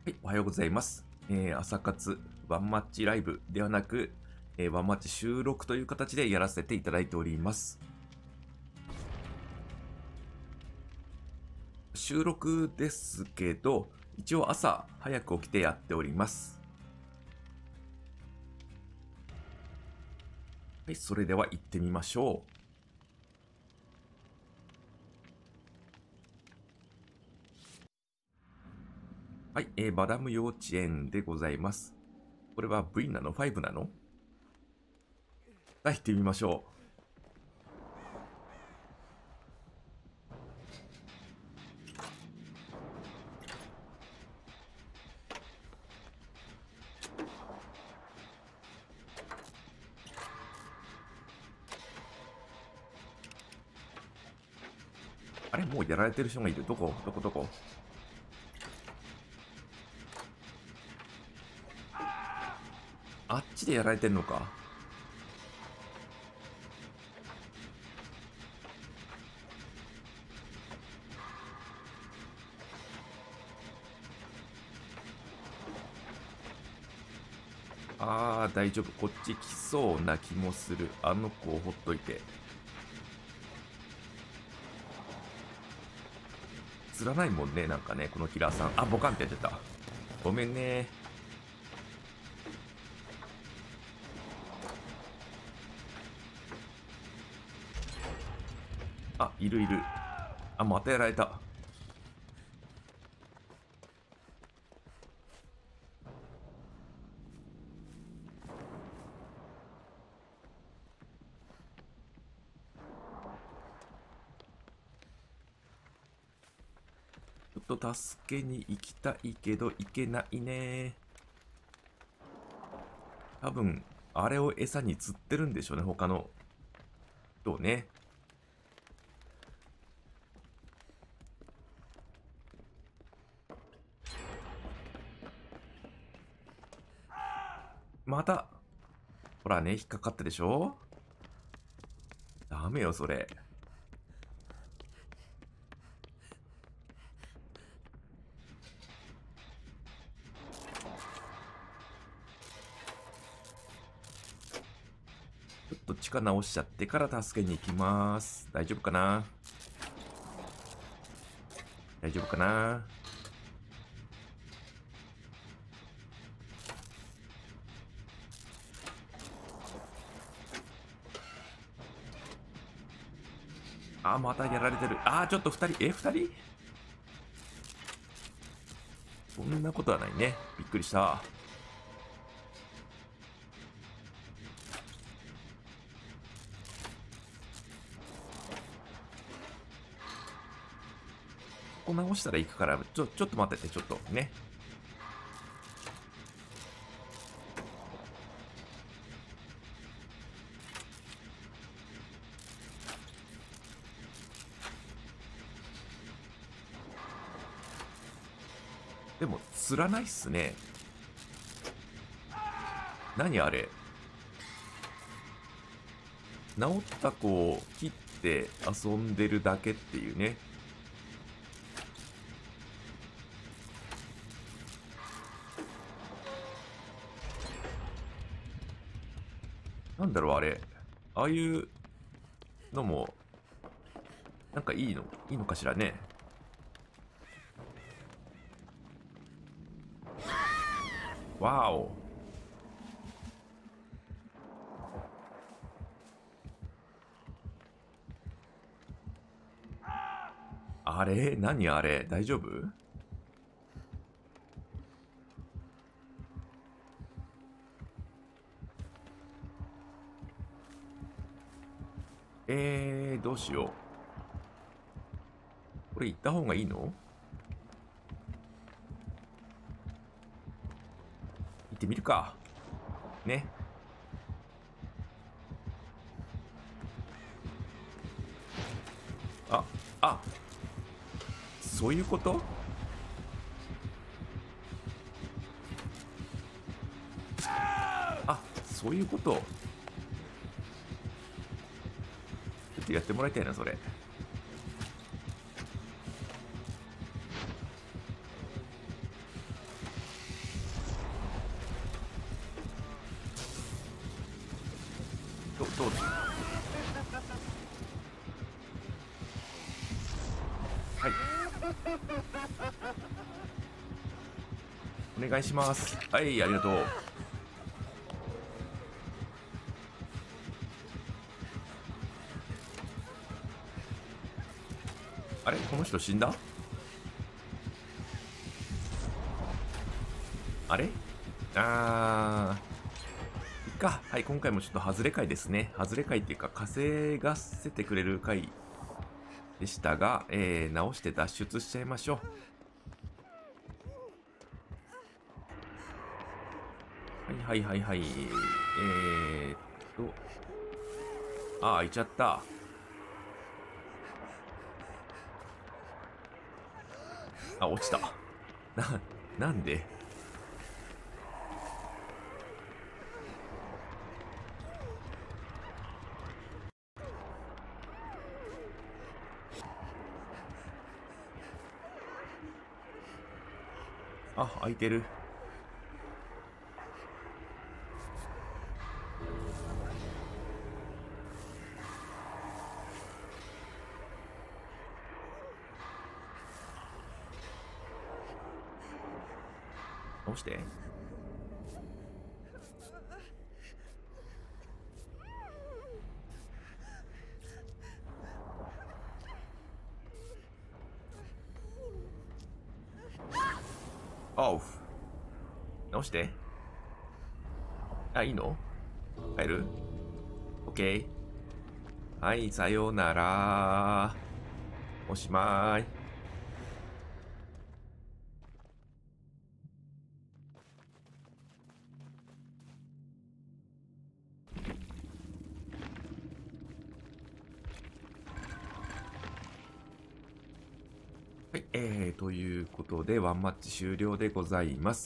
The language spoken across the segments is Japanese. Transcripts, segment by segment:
はい、おはようございます。朝活ワンマッチライブではなく、ワンマッチ収録という形でやらせていただいております。収録ですけど、一応朝早く起きてやっております。はい、それでは行ってみましょう。はい、バダム幼稚園でございます。これは V なの ?5 なの？はい、行ってみましょう。あれ、もうやられてる人がいる。どこあっちでやられてるのか。大丈夫。こっち来そうな気もする。あの子をほっといて。釣らないもんね、なんかね、このキラーさん。あ、ボカンってやっちゃった。ごめんね。あ、いるいる。あ、またやられた。ちょっと助けに行きたいけど、行けないね。多分、あれを餌に釣ってるんでしょうね、他の人をね。また、ほらね、引っかかったでしょ。ダメよ、それ。ちょっと力直しちゃってから助けに行きます。大丈夫かな？大丈夫かな？あ、またやられてる。あ、ちょっと2人。2人？そんなことはないね。びっくりした。ここ直したら行くから、ちょっと待ってて、ちょっとね。でも、釣らないっすね。何あれ。治った子を切って遊んでるだけっていうね。なんだろう、あれ。ああいうのも、なんかいいのかしらね。わーお。あれ何あれ大丈夫？どうしよう。これ行った方がいいの？行ってみるか。ね。あ、あ、そういうこと？あ、そういうこと。ちょっとやってもらいたいな、それ。 どうぞ。はい。お願いします。はい、ありがとう。あれこの人死んだ？あれいっか。はい、今回もちょっと外れ回ですね。外れ回っていうか、稼がせてくれる回でしたが、直して脱出しちゃいましょう。はいはいはいはい。開いちゃった。落ちた。なんで？開いてる。どうして？オフ。直して。いいの？帰る？オッケー。はい、さようなら。おしまい。はい、ということで、ワンマッチ終了でございます。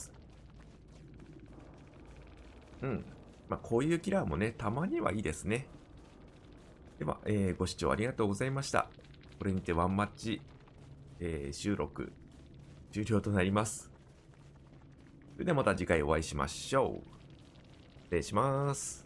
こういうキラーもね、たまにはいいですね。では、ご視聴ありがとうございました。これにてワンマッチ、収録終了となります。それではまた次回お会いしましょう。失礼します。